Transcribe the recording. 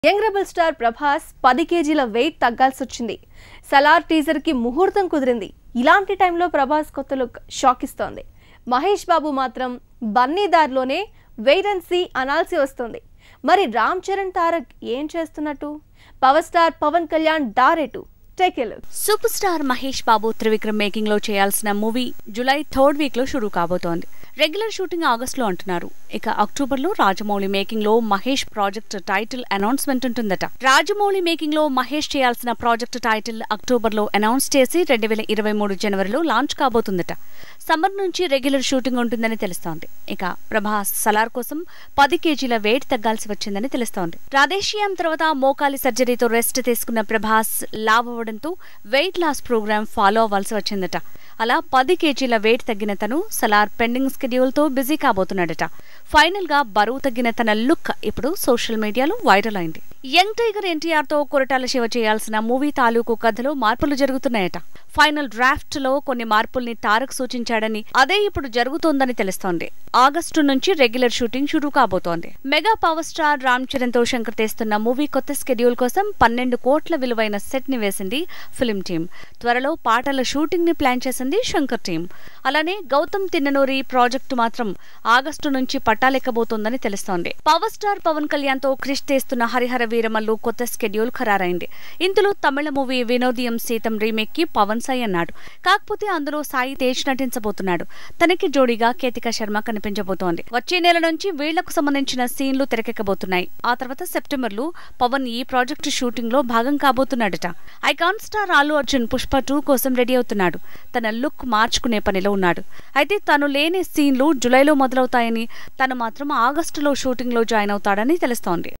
Young rebel star Prabhas 10 కేజీల wait తగ్గాల్సొచ్చింది. Salaar teaser కి ముహూర్తం కుదిరింది. ఇలాంటి టైంలో ప్రభాస్ కొత్త లుక్ షాక్ ఇస్తోంది. మహేష్ బాబు మాత్రం బన్నీ దారిలోనే వెయిట్ అండ్ సీ అనాల్సి వస్తుంది. మరి రామ్ చరణ్ తారక్ ఏం చేస్తున్నట్టు? పవర్ స్టార్ పవన్ కళ్యాణ్ దారేటు? Super star Mahesh Babu Trivikram making లో చేయాల్సిన మూవీ జూలై 3rd వీక్ లో షురూ కాబోతోంది. రెగ్యులర్ షూటింగ్ ఆగస్టులో అంటున్నారు. ఇక అక్టోబర్ లో రాజమౌళి మేకింగ్ లో మహేష్ ప్రాజెక్ట్ టైటిల్ అనౌన్స్మెంట్ ఉంటుందట. రాజమౌళి మేకింగ్ లో మహేష్ చేయాల్సిన ప్రాజెక్ట్ టైటిల్ అక్టోబర్ లో అనౌన్స్ చేసి 2023 జనవరిలో లాంచ్ కాబోతుందట. సమ్మర్ నుంచి రెగ్యులర్ షూటింగ్ ఉంటుందని తెలుస్తోంది. ఇక ప్రభాస్ సలార్ కోసం 10 కేజీల వెయిట్ తగ్గాల్సి వచ్చిందని తెలుస్తోంది. రాధేశ్యామ్ తర్వాత మోకాలి సర్జరీతో రెస్ట్ తీసుకున్న ప్రభాస్ లావ్ అవ్వడంతో వెయిట్ లాస్ ప్రోగ్రామ్ ఫాలో అవ్వాల్సి వచ్చిందట. అలా 10 కేజీల వెయిట్ తగ్గిన తను సలార్ పెండింగ్ స్కెడ్యూల్ తో బిజీ కాబోతున్నాడట. ఫైనల్ గా బరువు తగ్గిన తన లుక్ ఇప్పుడు సోషల్ మీడియాలో వైరల్ అయింది. యంగ్ టైగర్ ఎన్టీఆర్ తో కొరటాల శివ చేయాల్సిన మూవీ తాలూకు కథలో మార్పులు జరుగుతున్నాయట. ఫైనల్ డ్రాఫ్ట్ లో కొన్ని మార్పుల్ని తారక్ సూచించాడని, అదే ఇప్పుడు జరుగుతోందని తెలుస్తోంది. ఆగస్టు నుంచి రెగ్యులర్ షూటింగ్ షురూ కాబోతోంది. Mega power star Ram Charan తో శంకర్ తీస్తున్న మూవీ కొత్త స్కెడ్యూల్ కోసం 12 కోట్ల విలువైన సెట్ ని వేసింది ఫిల్మ్ టీం. త్వరలో పాటల షూటింగ్ ని ప్లాన్ చేసింది శంకర్ టీం. అలానే గౌతమ్ తిన్ననూరి ప్రాజెక్టు మాత్రం ఆగస్టు నుంచి పట్టాలెక్కబోతోందని తెలుస్తోంది. పవర్ స్టార్ పవన్ కళ్యాణ్ తో క్రిష్ తీస్తున్న హరిహర వీరమల్లు కొత్త స్కెడ్యూల్ ఖరారైంది. ఇందులో తమిళ మూవీ వినోదియం సీతం రీమేక్ కి పవన్ సాయి అన్నాడు. కాకపోతే అందులో సాయి తేజ్ నటించబోతున్నాడు. తనకి జోడీగా కేతిక శర్మ కనిపించబోతోంది. వచ్చే నెల నుంచి వీళ్లకు సంబంధించిన సీన్లు తెరకెక్కబోతున్నాయి. ఆ తర్వాత సెప్టెంబర్ లో పవన్ ఈ ప్రాజెక్టు షూటింగ్ లో భాగం కాబోతున్నాడట. ఐకాన్ స్టార్ అల్లు అర్జున్ పుష్ప 2 కోసం రెడీ అవుతున్నాడు. తన లుక్ మార్చుకునే పనిలో ఉన్నాడు. అయితే తను లేని సీన్లు జులైలో మొదలవుతాయని, తను మాత్రం ఆగస్టులో షూటింగ్ లో జాయిన్ అవుతాడని తెలుస్తోంది.